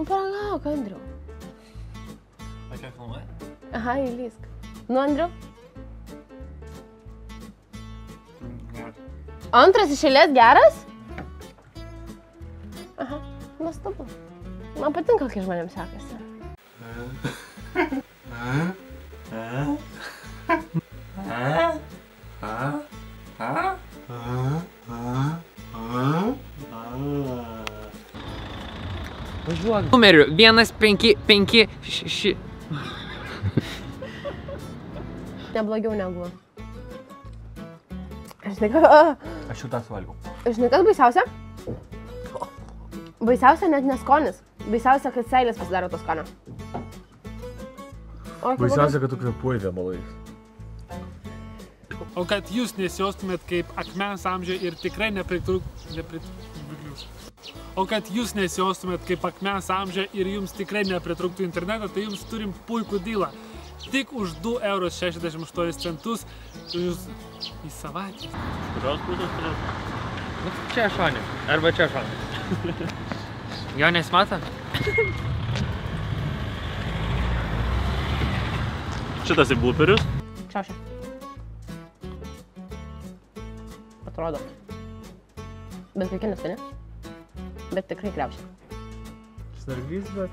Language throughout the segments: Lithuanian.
Nu, paragauk, Andriau. O čia filmuoja? Aha, įlysk. Nu, Andriau. Antras iš eilės geras? Aha, nuostabu. Man patinka, kai žmonėms sekasi. Važiuok. Numeriu 15556. Neblogiau negu. Aš jau tą suvalgiau. Žinai, kas baisiausia? Baisiausia net neskonis. Baisiausia, kad seilės pasidaro to skonio. Baisiausia, kad tu kvepuoji vėmalais. O kad jūs nesijaustumėt kaip akmens amžiuje ir tikrai O kad jūs nesijaustumėt kaip akmens amžiuje ir jums tikrai nepritrūktų interneto, tai jums turim puikų dylą. Tik už 2,68 € jūs į savaitę. Kurios pusės turės? Nu, čia šonė. Arba čia šonė. Jo nesimato? Šitas į bluperius? Čiaušia. Atrodo. Bet kokia neskani. Bet tikrai kriaušia. Snarglys, bet...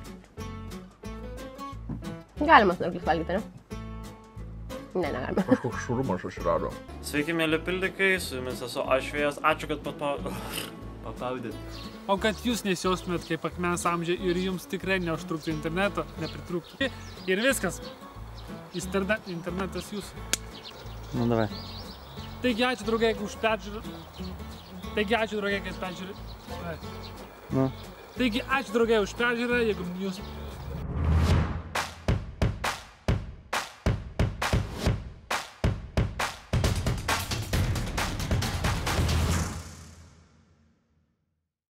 Galima snarglys valgyti, ne? Ne, negalima. Kažkoks šurumas atsirado. Sveiki, mėly pildikai, su jumis esu aš Vėjas. Ačiū, kad papaudėt. O kad jūs nesijaustumėt kaip akmens amžiuje ir jums tikrai neužtruktų interneto, nepritrūktų. Ir viskas. Internetas jūsų. Nu, davai. Taigi ačiū, draugai, už peržiūrą. Taigi ačiū, draugai, kad peržiūrė. Nu. Taigi ačiū, draugai, už peržiūrą, jeigu jūs